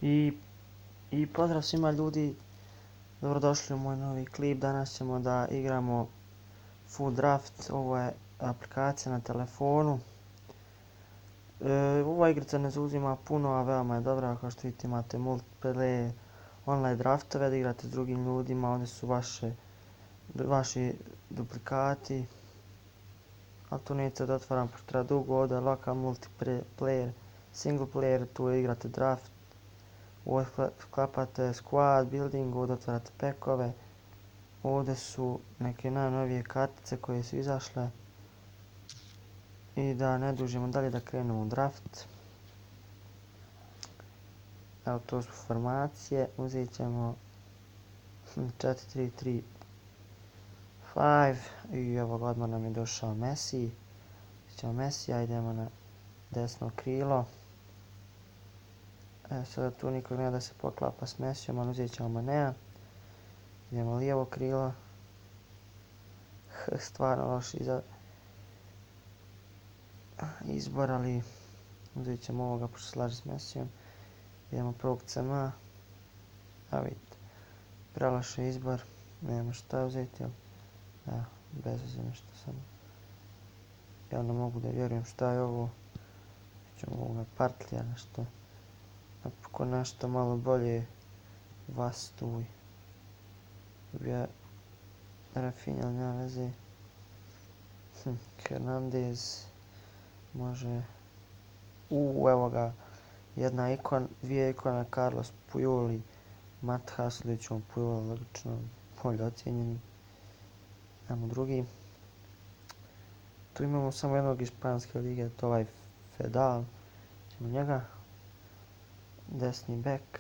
I, i pozdrav svima ljudi, dobrodošli u moj novi klip. Danas ćemo da igramo Full Draft. Ovo je aplikacija na telefonu. Ova igrica ne zauzima puno, a veoma je dobra. Kao što vidite, imate multiplayer online draftove da igrate s drugim ljudima. Ovdje su vaši duplikati. Ali tu nećete da otvaram pošto treba dugo. Ovdje je lokal multiplayer, single player, tu igrate draft. Ovdje sklapate squad, building, ovdje otvarate pekove. Ovdje su neke najnovije kartice koje su izašle. I da ne dužimo dalje, da krenemo u draft. Evo, to su formacije. Uzet ćemo 4-3-3-5. I evo ga, odmah nam je došao Messi. Uzet ćemo Messija, idemo na desno krilo. Sada tu nikog nema da se poklapa s Messijom, ali uzet ćemo Manea. Idemo lijevo krilo. Stvarno loš izbor, ali uzet ćemo ovoga pošto se slaže s Messijom. Idemo prvog CMA. Evo vidite, prelaš izbor. Nema šta uzeti, ali evo, bez veze nešto sam. Ja ne mogu da vjerujem šta je ovo. Ćemo ovoga Partlija nešto. Napokon nešto malo bolje. Vastuj. Ubija Rafinha, ali nema veze. Hernandez. Može. Evo ga. Dvije ikona, Carlos Puyol i Matt Haslić, Puyol logično bolje ocijenjeni. Imamo drugi. Tu imamo samo jednog iz španske lige, to ovaj Fedal. Ćemo njega. Desni bek.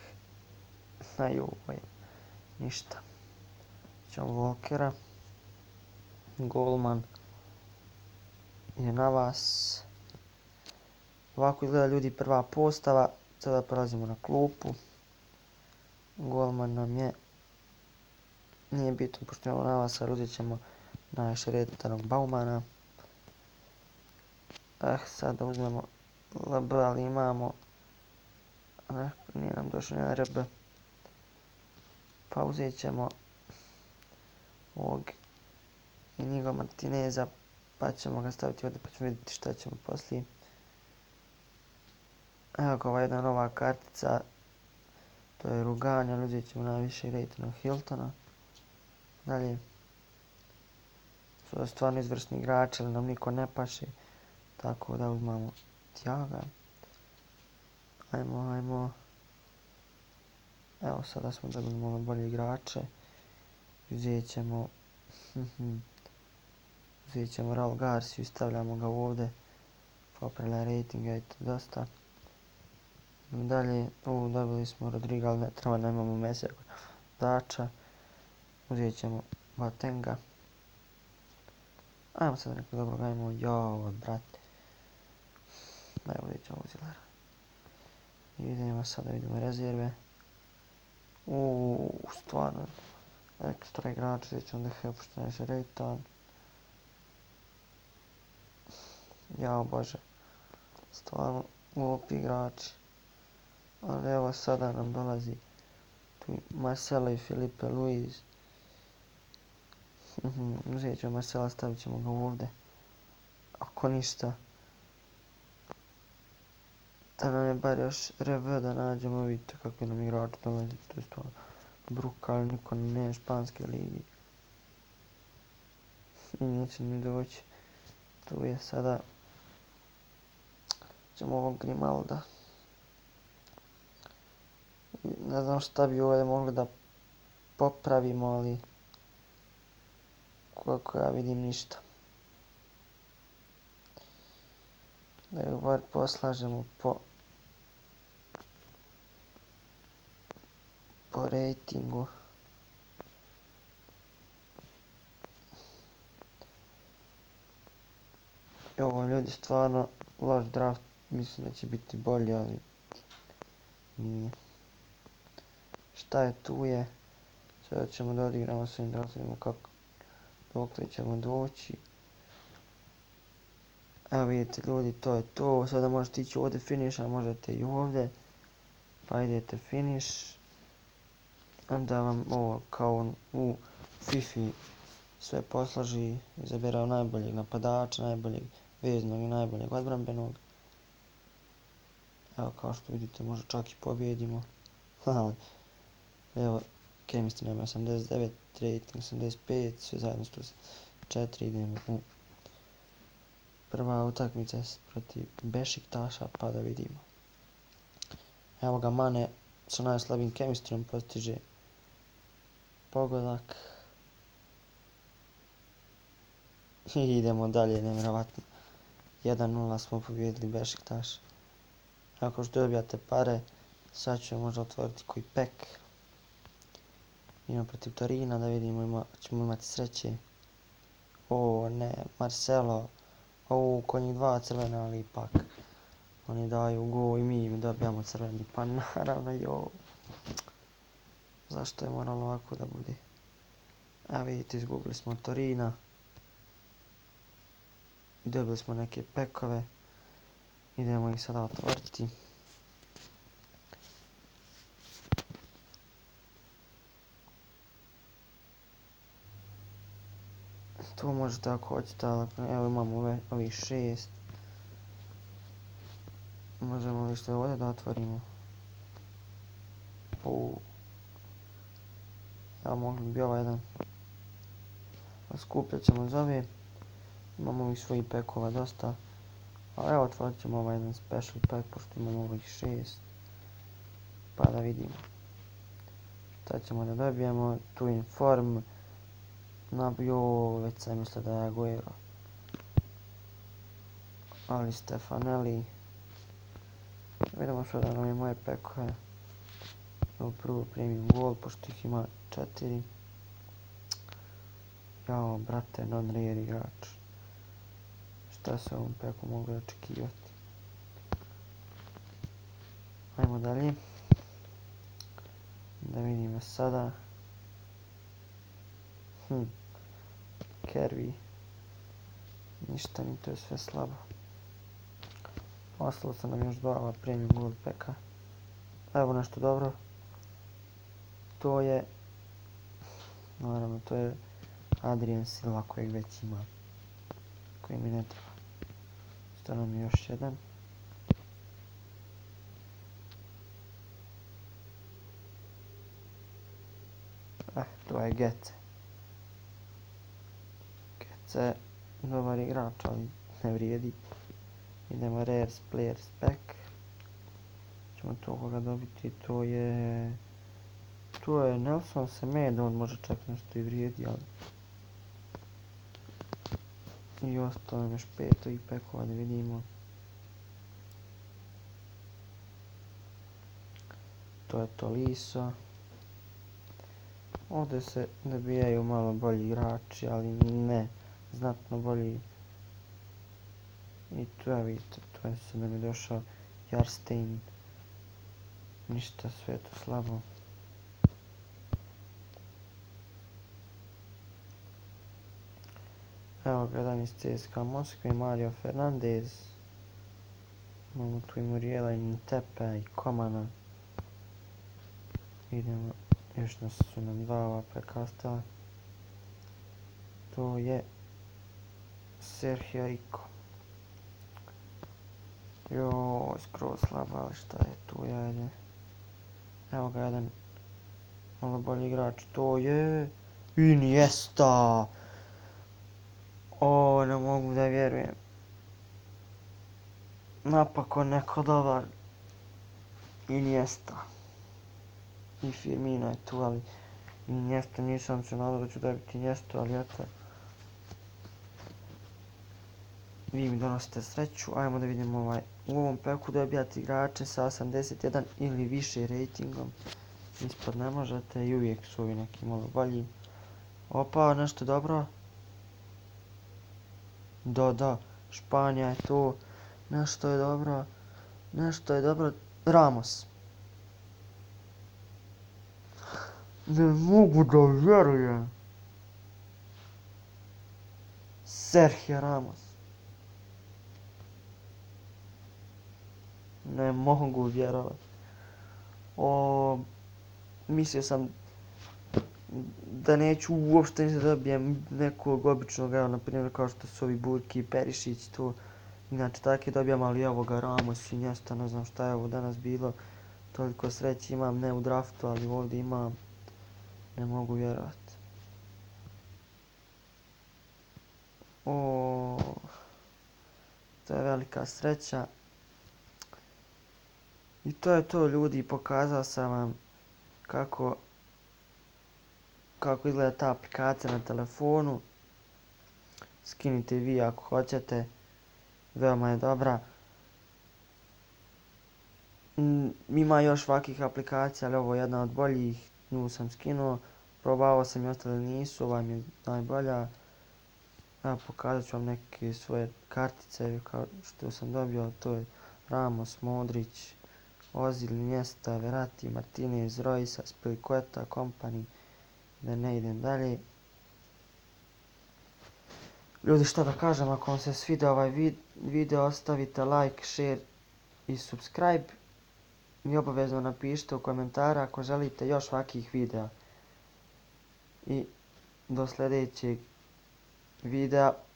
Ništa. Ćemo Walkera. Golman je na vas. Ovako izgleda ljudi prva postava. Sada prelazimo na klupu. Golman nam je. Nije bitno pošto imamo na vas, ali uzet ćemo najviše reditanog Baumana. Sada uzmemo LB, ali imamo. Nije nam došao jedan RB. Pa uzet ćemo ovog Inigo Martineza, pa ćemo ga staviti ovdje, pa ćemo vidjeti šta ćemo poslije. Evo ga, ova jedna nova kartica, to je Rugani, ali uzet ćemo najviše rejtnog Hiltona. Dalje, su stvarno izvrsni igrači, ali nam niko ne paše, tako da uzmamo Thiaga. Ajmo. Evo, sada smo dobili malo bolje igrače. Uzet ćemo Raul Garciju i stavljamo ga ovdje. Poprela ratinga i to dosta. Dalje, dobili smo Rodriga, ali ne treba, nemamo Mesija dača. Uzet ćemo Boatenga. Ajmo sad nekog dobrog, ajmo, brate. Evo, uzet ćemo Uzilera. I idemo sada, vidimo rezerve. Stvarno, ekstra igrač, uzet ćemo DH, pošto najviše rejtan. Jao bože, stvarno glupi igrači. Ali evo sada nam dolazi tu Marcelo i Filipe Luis. Uzet ćemo Marcela, stavit ćemo ga ovdje. Ako ništa, da nam je bar još RV da nađemo, vidite kakvi nam igrači dolazi, to je stvarno brukal, niko ne španske ligi. I neće mi doći. Tu je sada, ćemo ovog Grimalda. Ne znam šta bi ovdje mogli da popravimo, ali koliko ja vidim ništa. Da ju bar poslažemo po ratingu. I ovo ljudi stvarno loš draft, mislim da će biti bolji, ali nije. Šta je tu je? Sada ćemo da odigramo s ovim draftovima kako dokle ćemo doći. Evo vidite ljudi, to je to. Sada možete ići ovdje finiša, možete i ovdje. pa idete finish, onda vam ovo kao u FIFA sve posloži, izabirao najboljeg napadača, najboljeg veznog i najboljeg odbrambenog. Evo kao što vidite možda čak i pobjedimo. Evo Chemistry nema 89, rating 85, sve zajedno 104, idemo u prva utakmica protiv Bešiktaša pa da vidimo. Evo ga Mane sa najslabijim Chemistryom postiže pogodak. I idemo dalje, nevjerovatno. 1-0 smo pobjedili Bešiktaš. Ako što dobijate pare, sad ću možda otvoriti koji pek. Idemo protiv Torina da vidimo, ćemo imati sreće. O ne, Marcelo. O, kod njih 2 crvena, ali ipak. Oni daju go i mi dobijamo crveni, pa naravno jo. Zašto je moralo ovako da bude? A vidite, izgubili smo Torina. Dobili smo neke pekove. Idemo ih sada otvoriti. Tu možete ako hoćete, ali evo imamo ovih 6. Možemo li što ovdje da otvorimo? Evo mogli bi ovaj jedan. Skupljat ćemo za ove. Imamo ovih svojih pekova dosta. Ali evo otvorit ćemo ovaj jedan special pack pošto imamo ovih 6. Pa da vidimo. Šta ćemo da dobijemo? Tu inform. Već sam mislio da je Aguero. Ali Stefanelli. Vidimo što da nam je moje pekove. Evo prvo premium gol pošto ih ima 4. Jao brate, non-rare igrač. Šta se ovom peku mogu očekivati? Ajmo dalje. Da vidimo sada. Kervi. Ništa, ni to je sve slabo. Ostalo sam nam još 2 premium gold peka. Evo nešto dobro. To je... Naravno, to je Adrien Silva kojeg već ima. Koji mi ne treba. Što nam je još jedan. To je Gece. Gece, dobar igrač, ali ne vrijedi. Idemo Rares Players Pack. Ćemo to koga dobiti, to je Nelson Semedo, on može čak nešto i vrijedi, ali... I ostalo još 5 ovih pekova da vidimo. To je Tolisso. Ovdje se dobijaju malo bolji igrači, ali ne znatno bolji. I tu ja vidite, tu je sad nam je došao Jarstein. Ništa, sve to slabo. Evo gledam iz CSKA Moskve, Mario Fernandez. Imamo tu i Muriela i Ntepe i Komana. Idemo, još nas su nam 2 ova peka ostala. To je Sergio Rico. Joj, skroz slabo, ali šta je tu jajde. Evo ga jedan malo bolji igrač, to je Iniesta. O, ne mogu da vjerujem. Napokon neko dobar Iniesta. I Firmino je tu, ali Iniesta nisam se nadao da ću dobiti Iniestu, ali eto. Vi mi donosite sreću, ajmo da vidimo u ovom peku dobijate igrače sa 81 ili više ratingom. Ispod ne možete i uvijek su ovi neki malo bolji. Opa, nešto dobro. Da, Španija je tu. Nešto je dobro. Ramos. Ne mogu da vjerujem. Sergio Ramos. Ne mogu vjerovati. Mislio sam da neću uopšte da dobijem nekog običnog, evo na primjer kao što su ovi Burki, Perišić, to. Inače tako je dobijam, ali evo ga Ramos i Nesta, ne znam šta je ovo danas bilo. Toliko sreće imam, ne u draftu, ali ovdje imam. Ne mogu vjerovati. To je velika sreća. I to je to, ljudi, pokazao sam vam kako izgleda ta aplikacija na telefonu. Skinite vi ako hoćete, veoma je dobra. Ima još ovakvih aplikacija, ali ovo je jedna od boljih, nju sam skinuo. Probavao sam i ostale nisu, ova mi je najbolja. Evo, pokazat ću vam neke svoje kartice kao što sam dobio, to je Ramos, Modrić, Ozil, Iniesta, Verratti, Martinez, Royce, Spilicueta, Kompany, da ne idem dalje. Ljudi, šta da kažem, ako vam se svidio ovaj video, ostavite like, share i subscribe. I obavezno napišite u komentara ako želite još ovakvih videa. I do sljedećeg videa.